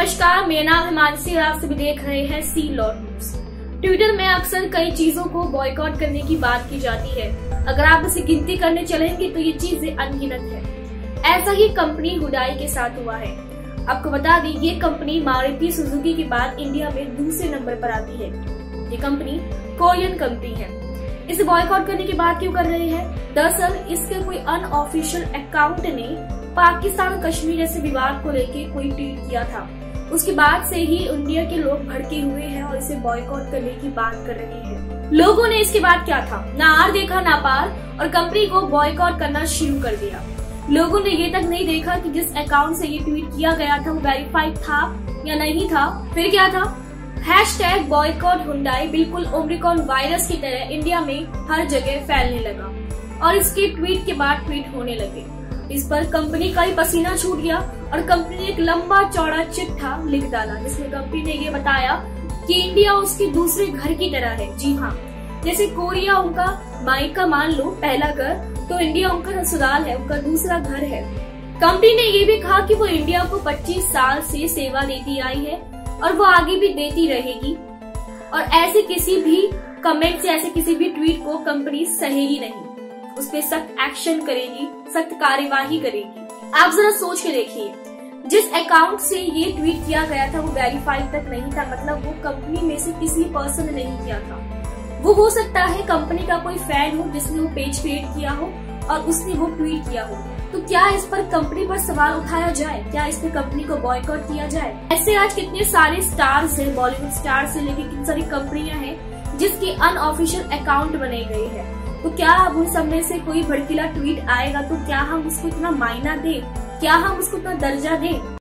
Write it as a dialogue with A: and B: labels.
A: नमस्कार, मेरा नाम है मानसी और आप सभी देख रहे हैं सी लॉट न्यूज। ट्विटर में अक्सर कई चीजों को बॉयकॉट करने की बात की जाती है। अगर आप इसे गिनती करने चलेंगे तो ये चीजें अनगिनत है। ऐसा ही कंपनी हुंडई के साथ हुआ है। आपको बता दें, ये कंपनी मारुति सुजुकी के बाद इंडिया में दूसरे नंबर पर आती है। ये कंपनी कोरियन कंपनी है। इसे बॉयकॉट करने की बात क्यों कर रहे हैं? दरअसल इसके कोई अनऑफिशियल अकाउंट ने पाकिस्तान कश्मीर जैसे विवाद को लेके कोई ट्वीट किया था। उसके बाद से ही इंडिया के लोग भड़के हुए हैं और इसे बॉयकॉट करने की बात कर रहे हैं। लोगों ने इसके बाद क्या था, ना आर देखा ना पार और कंपनी को बॉयकॉट करना शुरू कर दिया। लोगों ने ये तक नहीं देखा कि जिस अकाउंट से ये ट्वीट किया गया था वो वेरीफाइड था या नहीं था। फिर क्या था, हैशटैग बॉयकॉट हुंडई बिल्कुल ओमिक्रॉन वायरस की तरह इंडिया में हर जगह फैलने लगा और इसके ट्वीट के बाद ट्वीट होने लगे। इस पर कंपनी का ही पसीना छूट गया और कंपनी ने एक लंबा चौड़ा चिट्ठा लिख डाला, जिसमें कंपनी ने ये बताया कि इंडिया उसके दूसरे घर की तरह है। जी हाँ, जैसे कोरिया उनका मायका मान लो पहला घर, तो इंडिया उनका ससुराल है, उनका दूसरा घर है। कंपनी ने ये भी कहा कि वो इंडिया को 25 साल से सेवा देती आई है और वो आगे भी देती रहेगी और ऐसे किसी भी कमेंट से, ऐसे किसी भी ट्वीट को कंपनी सहेगी नहीं, उस पर सख्त एक्शन करेगी, सख्त कार्यवाही करेगी। आप जरा सोच के देखिए, जिस अकाउंट से ये ट्वीट किया गया था वो वेरीफाइड तक नहीं था, मतलब वो कंपनी में से किसी पर्सन ने नहीं किया था। वो हो सकता है कंपनी का कोई फैन हो जिसने वो पेज क्रिएट किया हो और उसने वो ट्वीट किया हो। तो क्या इस पर कंपनी पर सवाल उठाया जाए? क्या इस पर कंपनी को बॉयकॉट किया जाए? ऐसे आज कितने सारे स्टार्स हैं, बॉलीवुड स्टार्स से लेकर कितनी सारी कंपनियां हैं जिसके अनऑफिशियल अकाउंट बने गए हैं। तो क्या अब उन सब में से कोई भड़कीला ट्वीट आएगा तो क्या हम उसको इतना मायना दें? क्या हम उसको इतना दर्जा दें?